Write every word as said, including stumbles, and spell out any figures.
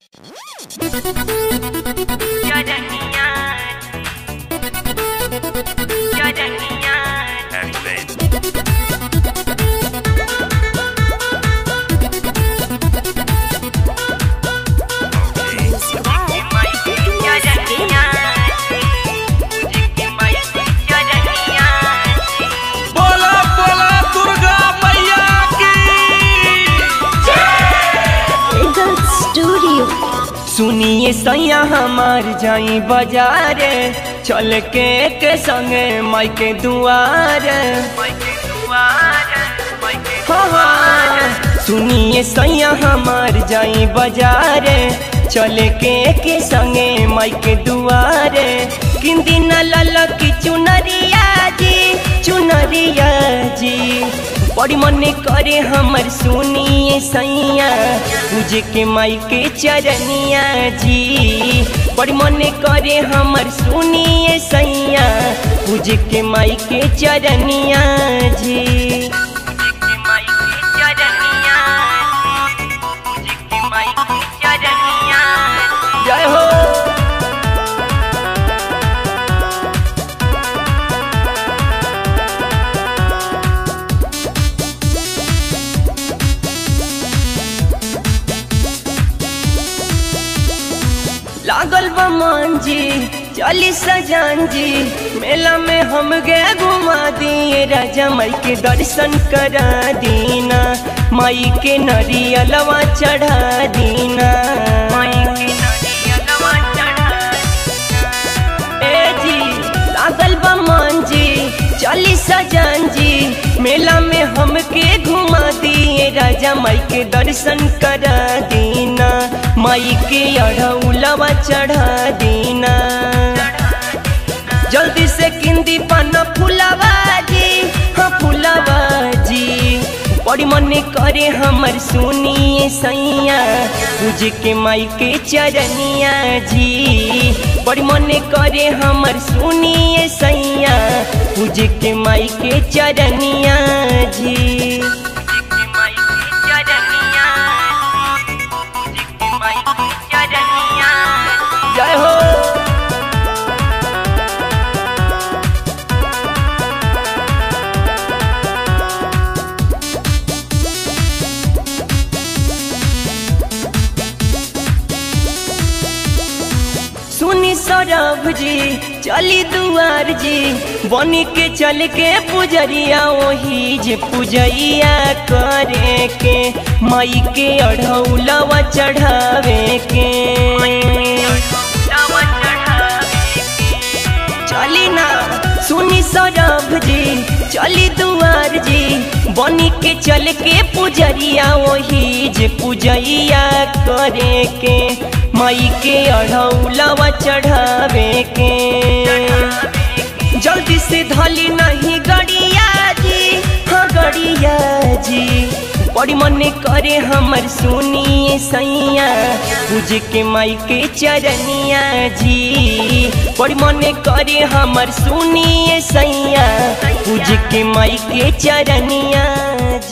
सुनिए सैया हमार जाई बाजारे चल के के संगे माई के दुआरे। सुनिए सैया हमार जाई बाजारे चल के के संगे माई के दुआरे। किन दिन लाल की चुनरिया जी चुनरिया जी बड़ी मन करे हमर सुनिए सैया पूजे के माई के चरनिया जी। बड़ी मन करे हमर सुनिए सैया पूजे के माई के चरनिया जी। जय हो लागल बा मान जी चली सजान जी मेला में हम गए घुमा दिए राजा माई के दर्शन करा दीना। माई के नरियलवा चढ़ा दीना। ए जी लागल बा मान जी चली सजान जी मेला में हम के घुमा दिए राजा माई के दर्शन करा दीना। माई के अढ़ौलवा चढ़ा दीना। जल्दी से किंदी पाना फुलावा जी हाँ फुलावा जी। बड़ी मन करे हमर सुनिए सैया पूजे के माई के चरनिया जी। बड़ी मन करे हमर सुनिए सैया पूजे के माई के चरनिया जी। जय हो सुनी सौरभ जी चली दुआर जी बनी के चल के पुजरिया वही जे पुजैया करे के माई के अढ़ौलवा चढ़ावे के। चली ना सुनी सौरभ जी चली दुआर जी बनी के चल के पुजरिया वही जे पुजैया करे के माई के अढ़ौलवा चढ़ावे के। जल्दी से धली नहीं गड़िया जी हाँ गड़िया जी। बड़ी मन करे हमर सुनिए सैया पूजे के माई के चरनिया जी। बड़ी मन करे हमर सुनिए सैया पूजे के माई के चरनिया।